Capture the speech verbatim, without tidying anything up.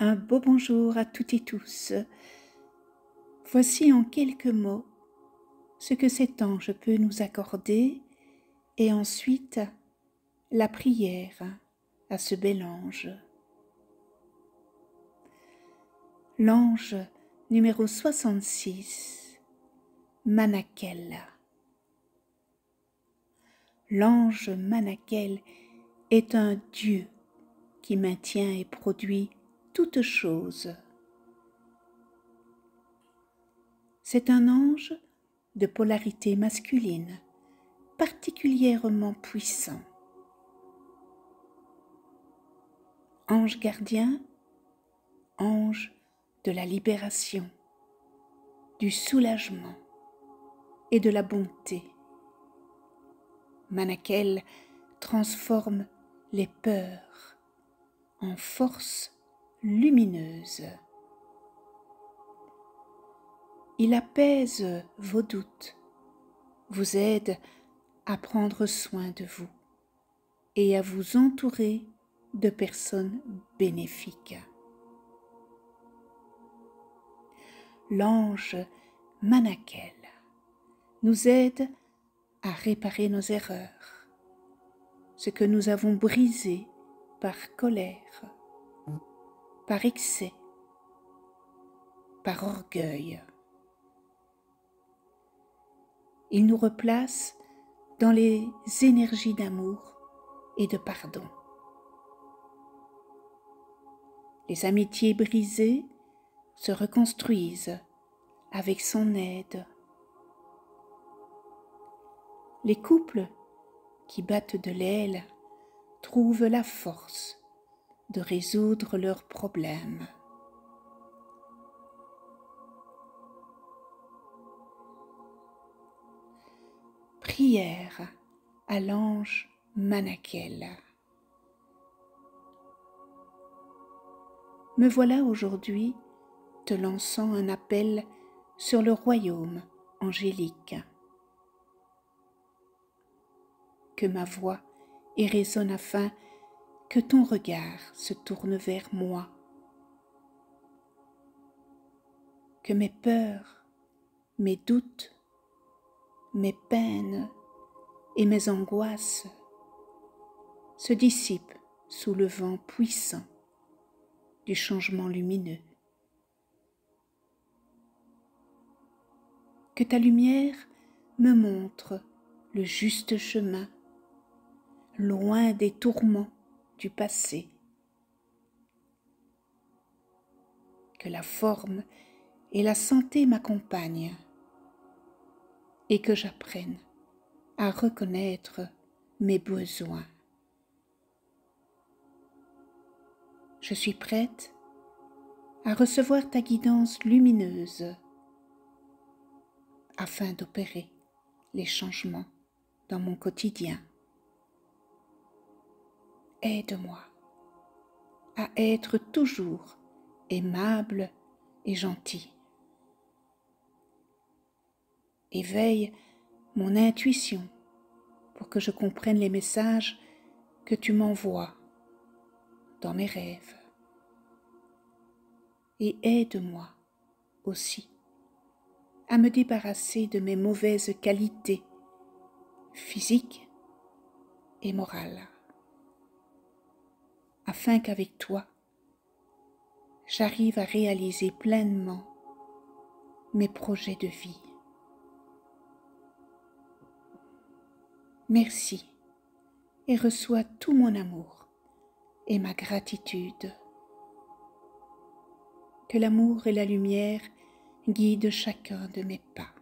Un beau bonjour à toutes et tous. Voici en quelques mots ce que cet ange peut nous accorder et ensuite la prière à ce bel ange. L'ange numéro soixante-six, Manakel. L'ange Manakel est un Dieu qui maintient et produit toutes choses. C'est un ange de polarité masculine, particulièrement puissant. Ange gardien, ange de la libération, du soulagement et de la bonté. Manakel transforme les peurs en force lumineuse. Il apaise vos doutes, vous aide à prendre soin de vous et à vous entourer de personnes bénéfiques. L'ange Manakel nous aide à réparer nos erreurs, ce que nous avons brisé par colère, par excès, par orgueil. Il nous replace dans les énergies d'amour et de pardon. Les amitiés brisées se reconstruisent avec son aide. Les couples qui battent de l'aile trouvent la force de résoudre leurs problèmes. Prière à l'ange Manakel. Me voilà aujourd'hui te lançant un appel sur le royaume angélique. Que ma voix y résonne afin que ton regard se tourne vers moi. Que mes peurs, mes doutes, mes peines et mes angoisses se dissipent sous le vent puissant du changement lumineux. Que ta lumière me montre le juste chemin, loin des tourments du passé. Que la forme et la santé m'accompagnent et que j'apprenne à reconnaître mes besoins. Je suis prête à recevoir ta guidance lumineuse afin d'opérer les changements dans mon quotidien. Aide-moi à être toujours aimable et gentil. Éveille mon intuition pour que je comprenne les messages que tu m'envoies dans mes rêves. Et aide-moi aussi à me débarrasser de mes mauvaises qualités physiques et morales, afin qu'avec toi, j'arrive à réaliser pleinement mes projets de vie. Merci et reçois tout mon amour et ma gratitude. Que l'amour et la lumière guident chacun de mes pas.